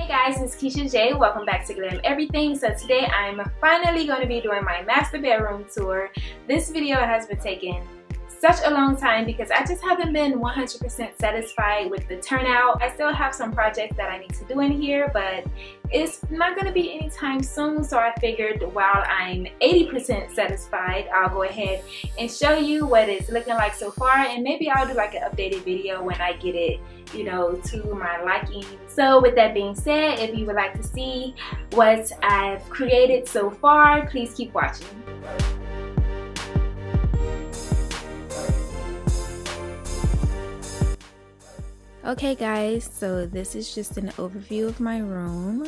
guys, it's Keisha J. Welcome back to Glam Everything. So today I'm finally going to be doing my master bedroom tour. This video has been taking such a long time because I just haven't been 100% satisfied with the turnout. I still have some projects that I need to do in here, but it's not going to be anytime soon. So I figured while I'm 80% satisfied, I'll go ahead and show you what it's looking like so far, and maybe I'll do like an updated video when I get it, you know, to my liking. So with that being said, if you would like to see what I've created so far, please keep watching. Okay guys, so this is just an overview of my room.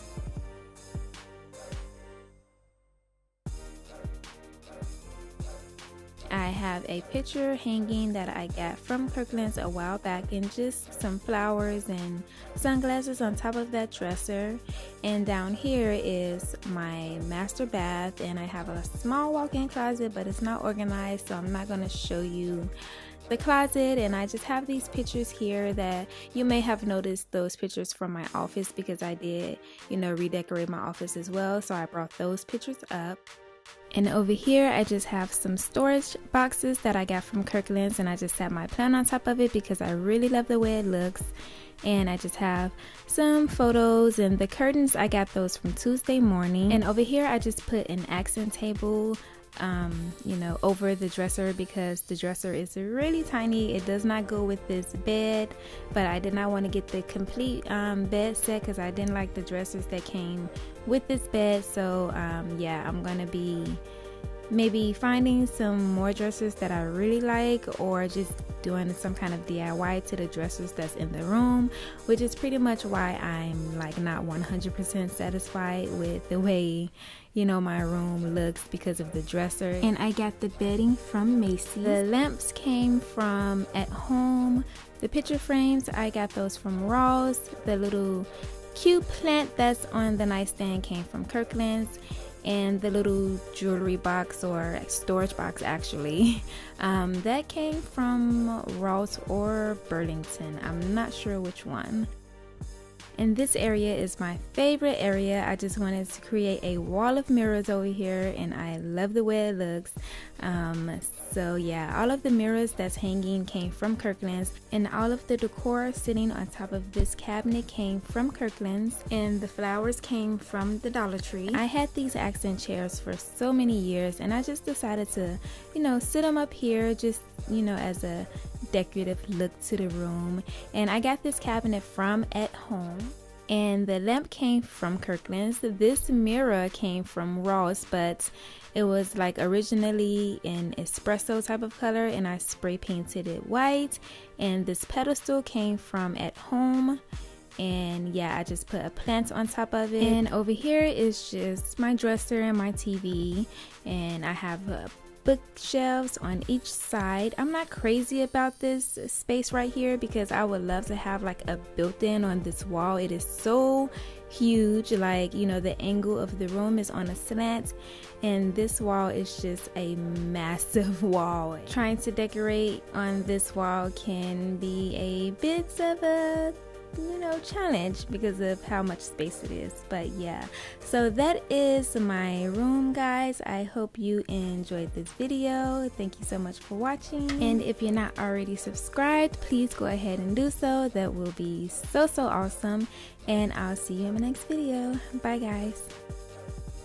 I have a picture hanging that I got from Kirkland's a while back, and just some flowers and sunglasses on top of that dresser. And down here is my master bath, and I have a small walk-in closet, but it's not organized, so I'm not going to show you the closet. And I just have these pictures here that you may have noticed, those pictures from my office, because I did, you know, redecorate my office as well, so I brought those pictures up. And over here I just have some storage boxes that I got from Kirkland's, and I just set my plant on top of it because I really love the way it looks. And I just have some photos, and the curtains I got those from Tuesday Morning. And over here I just put an accent table you know, over the dresser because the dresser is really tiny. It does not go with this bed, but I did not want to get the complete bed set because I didn't like the dressers that came with this bed. So yeah, I'm gonna be maybe finding some more dressers that I really like, or just doing some kind of DIY to the dressers that's in the room, which is pretty much why I'm like not 100% satisfied with the way, you know, my room looks because of the dresser. And I got the bedding from Macy's. The lamps came from At Home. The picture frames, I got those from Ross. The little cute plant that's on the nightstand came from Kirkland's. And the little jewelry box, or storage box actually, that came from Ross or Burlington. I'm not sure which one. And this area is my favorite area. I just wanted to create a wall of mirrors over here, and I love the way it looks. So yeah, all of the mirrors that's hanging came from Kirkland's, and all of the decor sitting on top of this cabinet came from Kirkland's, and the flowers came from the Dollar Tree. I had these accent chairs for so many years, and I just decided to, you know, sit them up here just, you know, as a decorative look to the room. And I got this cabinet from At Home. And the lamp came from Kirkland's. This mirror came from Ross, but it was like originally an espresso type of color, and I spray painted it white. And this pedestal came from At Home, and yeah, I just put a plant on top of it. And over here is just my dresser and my TV, and I have bookshelves on each side. I'm not crazy about this space right here because I would love to have like a built-in on this wall. It is so huge, like, you know, the angle of the room is on a slant, and this wall is just a massive wall. Trying to decorate on this wall can be a bit of a, you know, challenge because of how much space it is. But yeah, so that is my room, guys. I hope you enjoyed this video. Thank you so much for watching, and if you're not already subscribed, please go ahead and do so. That will be so awesome, and I'll see you in my next video. Bye guys.